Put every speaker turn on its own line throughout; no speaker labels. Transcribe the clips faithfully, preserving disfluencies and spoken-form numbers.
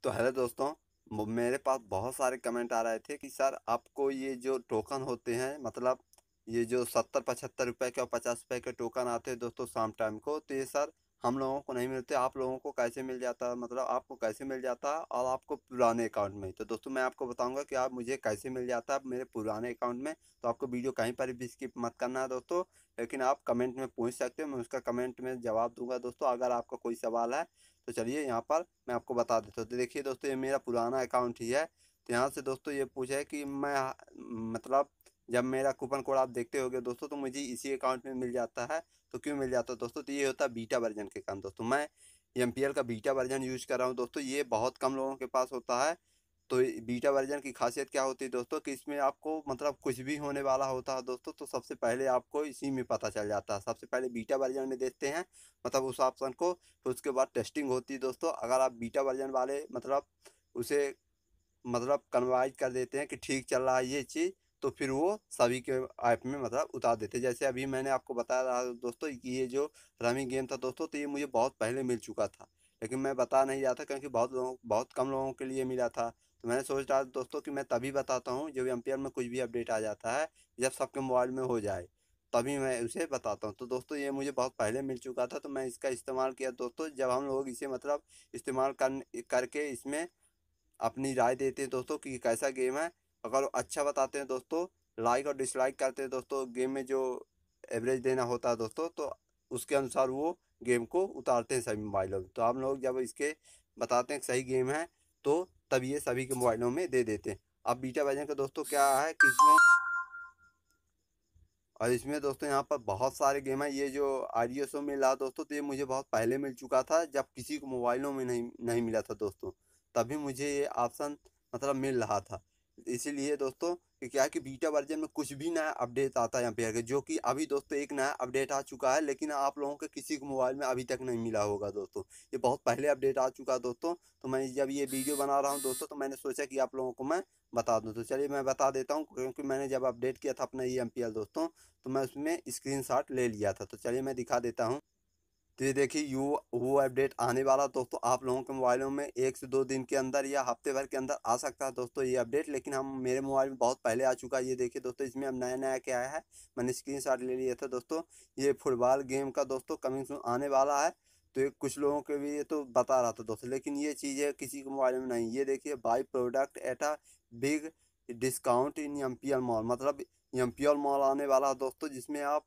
तो हेलो दोस्तों, मु- मेरे पास बहुत सारे कमेंट आ रहे थे कि सर आपको ये जो टोकन होते हैं, मतलब ये जो सत्तर पचहत्तर रुपए के और पचास रुपए के टोकन आते हैं दोस्तों शाम टाइम को, तो ये सर हम लोगों को नहीं मिलते। आप लोगों को कैसे मिल जाता है, मतलब आपको कैसे मिल जाता है और आपको पुराने अकाउंट में। तो दोस्तों मैं आपको बताऊंगा कि आप मुझे कैसे मिल जाता है मेरे पुराने अकाउंट में। तो आपको वीडियो कहीं पर भी स्किप मत करना है दोस्तों, लेकिन आप कमेंट में पूछ सकते हो, मैं उसका कमेंट में जवाब दूंगा दोस्तों। अगर आपका कोई सवाल है तो चलिए यहाँ पर मैं आपको बता देता हूँ। तो देखिए दोस्तों, ये मेरा पुराना अकाउंट ही है। तो यहाँ से दोस्तों ये पूछा है कि मैं, मतलब जब मेरा कूपन कोड आप देखते होगे दोस्तों, तो मुझे इसी अकाउंट में मिल जाता है। तो क्यों मिल जाता है दोस्तों? तो ये होता है बीटा वर्जन के कारण दोस्तों। मैं एम पी एल का बीटा वर्जन यूज कर रहा हूँ दोस्तों। ये बहुत कम लोगों के पास होता है। तो बीटा वर्जन की खासियत क्या होती है दोस्तों, कि इसमें आपको मतलब कुछ भी होने वाला होता है दोस्तों, तो सबसे पहले आपको इसी में पता चल जाता है। सबसे पहले बीटा वर्जन में देखते हैं, मतलब उस ऑप्शन को। फिर उसके बाद टेस्टिंग होती है दोस्तों। अगर आप बीटा वर्जन वाले मतलब उसे मतलब कन्वर्ट कर देते हैं कि ठीक चल रहा है ये चीज़, तो फिर वो सभी के ऐप में मतलब उतार देते हैं। जैसे अभी मैंने आपको बताया रहा दोस्तों कि ये जो रमी गेम था दोस्तों, तो ये मुझे बहुत पहले मिल चुका था, लेकिन मैं बता नहीं रहा था क्योंकि बहुत लोगों बहुत कम लोगों के लिए मिला था। तो मैंने सोच रहा था दोस्तों कि मैं तभी बताता हूँ जब एम्पियर में कुछ भी अपडेट आ जाता है, जब सबके मोबाइल में हो जाए तभी मैं उसे बताता हूँ। तो दोस्तों ये मुझे बहुत पहले मिल चुका था, तो मैं इसका इस्तेमाल किया दोस्तों। जब हम लोग इसे मतलब इस्तेमाल कर करके इसमें अपनी राय देते हैं दोस्तों कि कैसा गेम है। अगर वो अच्छा बताते हैं दोस्तों, लाइक और डिसलाइक करते हैं दोस्तों, गेम में जो एवरेज देना होता है दोस्तों, तो उसके अनुसार वो गेम को उतारते हैं सभी मोबाइलों में। तो आप लोग जब इसके बताते हैं कि सही गेम है, तो तब ये सभी के मोबाइलों में दे देते हैं। अब बीटा वर्जन का दोस्तों क्या है कि इसमें, और इसमें दोस्तों यहाँ पर बहुत सारे गेम है। ये जो आर ई एस ओ मिल रहा दोस्तों, तो ये मुझे बहुत पहले मिल चुका था, जब किसी को मोबाइलों में नहीं नहीं मिला था दोस्तों। तभी मुझे ये ऑप्शन मतलब मिल रहा था। इसीलिए दोस्तों कि क्या है कि बीटा वर्जन में कुछ भी नया अपडेट आता है यहाँ पे आगे, जो कि अभी दोस्तों एक नया अपडेट आ चुका है, लेकिन आप लोगों के किसी को मोबाइल में अभी तक नहीं मिला होगा दोस्तों। ये बहुत पहले अपडेट आ चुका है दोस्तों। तो मैं जब ये वीडियो बना रहा हूँ दोस्तों, तो मैंने सोचा कि आप लोगों को मैं बता दूँ। तो चलिए मैं बता देता हूँ, क्योंकि मैंने जब अपडेट किया था अपना ई एम पी एल दोस्तों, तो मैं उसमें स्क्रीनशॉट ले लिया था। तो चलिए मैं दिखा देता हूँ। तो ये देखिए, यू वो अपडेट आने वाला दोस्तों आप लोगों के मोबाइलों में एक से दो दिन के अंदर या हफ्ते भर के अंदर आ सकता है दोस्तों ये अपडेट। लेकिन हम मेरे मोबाइल में बहुत पहले आ चुका है। ये देखिए दोस्तों, इसमें अब नया नया क्या आया है, मैंने स्क्रीनशॉट ले लिया था दोस्तों। ये फुटबॉल गेम का दोस्तों कमिंग सून आने वाला है। तो ये कुछ लोगों के भी ये तो बता रहा था दोस्तों, लेकिन ये चीज़ें किसी के मोबाइल में नहीं। ये देखिए, buy product at a big discount in M P L mall, मतलब एम पी एल मॉल आने वाला है दोस्तों, जिसमें आप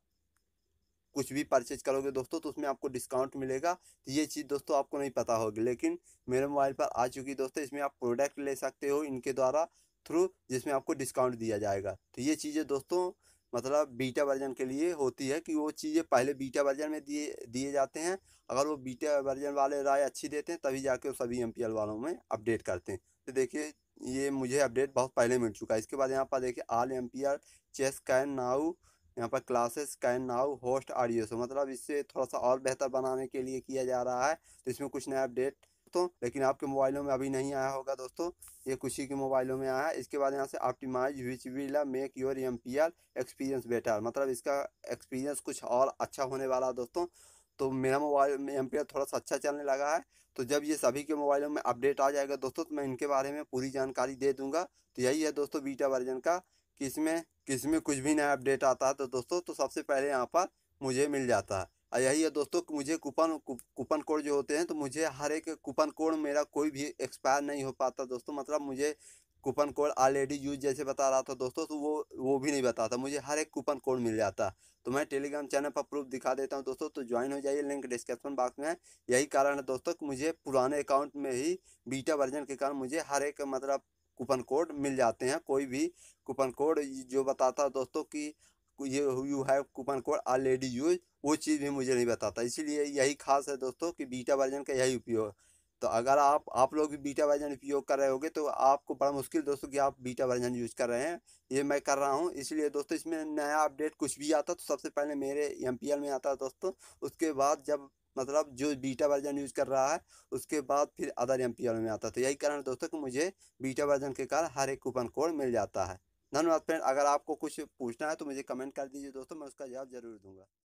कुछ भी परचेज करोगे दोस्तों तो उसमें आपको डिस्काउंट मिलेगा। तो ये चीज़ दोस्तों आपको नहीं पता होगी, लेकिन मेरे मोबाइल पर आ चुकी दोस्तों। इसमें आप प्रोडक्ट ले सकते हो इनके द्वारा थ्रू, जिसमें आपको डिस्काउंट दिया जाएगा। तो ये चीज़ें दोस्तों मतलब बीटा वर्जन के लिए होती है, कि वो चीज़ें पहले बीटा वर्जन में दिए दिए जाते हैं। अगर वो बीटा वर्जन वाले राय अच्छी देते हैं, तभी जाके वो सभी एम पी एल वालों में अपडेट करते हैं। तो देखिए, ये मुझे अपडेट बहुत पहले मिल चुका है। इसके बाद यहाँ पर देखिए, all M P L chess can now, यहाँ पर classes can now host audio, so मतलब इससे थोड़ा सा और बेहतर बनाने के लिए किया जा रहा है। तो इसमें कुछ नया अपडेट दोस्तों, लेकिन आपके मोबाइलों में अभी नहीं आया होगा दोस्तों। ये कुछ ही के मोबाइलों में आया है। इसके बाद यहाँ से optimise which will make your M P L experience better, मतलब इसका एक्सपीरियंस कुछ और अच्छा होने वाला है दोस्तों। तो मेरा मोबाइल में एम पी एल थोड़ा सा अच्छा चलने लगा है। तो जब ये सभी के मोबाइलों में अपडेट आ जाएगा दोस्तों, तो मैं इनके बारे में पूरी जानकारी दे दूंगा। तो यही है दोस्तों बीटा वर्जन का, कि इसमें किसी में कुछ भी नया अपडेट आता है तो दोस्तों, तो सबसे पहले यहाँ पर मुझे मिल जाता है। और यही है दोस्तों कि मुझे कूपन कूपन कोड जो होते हैं, तो मुझे हर एक कूपन कोड मेरा कोई भी एक्सपायर नहीं हो पाता दोस्तों। मतलब मुझे कूपन कोड ऑलरेडी यूज जैसे बता रहा था दोस्तों, तो वो वो भी नहीं बताता, मुझे हर एक कूपन कोड मिल जाता। तो मैं टेलीग्राम चैनल पर प्रूफ दिखा देता हूँ दोस्तों, तो ज्वाइन हो जाइए, लिंक डिस्क्रिप्शन बॉक्स में है। यही कारण है दोस्तों कि मुझे पुराने अकाउंट में ही बीटा वर्जन के कारण मुझे हर एक मतलब कूपन कोड मिल जाते हैं। कोई भी कूपन कोड जो बताता है दोस्तों कि ये you have coupon code already use, वो चीज़ भी मुझे नहीं बताता। इसीलिए यही खास है दोस्तों कि बीटा वर्जन का यही उपयोग। तो अगर आप आप लोग भी बीटा वर्जन उपयोग कर रहे होगे, तो आपको बड़ा मुश्किल दोस्तों कि आप बीटा वर्जन यूज कर रहे हैं। ये मैं कर रहा हूँ, इसलिए दोस्तों इसमें नया अपडेट कुछ भी आता तो सबसे पहले मेरे एम पी एल में आता है दोस्तों। उसके बाद जब मतलब जो बीटा वर्जन यूज कर रहा है, उसके बाद फिर अदर एम पी एल में आता है। तो यही कारण है दोस्तों कि मुझे बीटा वर्जन के कारण हर एक कूपन कोड मिल जाता है। धन्यवाद फ्रेंड। अगर आपको कुछ पूछना है तो मुझे कमेंट कर दीजिए दोस्तों, मैं उसका जवाब जरूर दूंगा।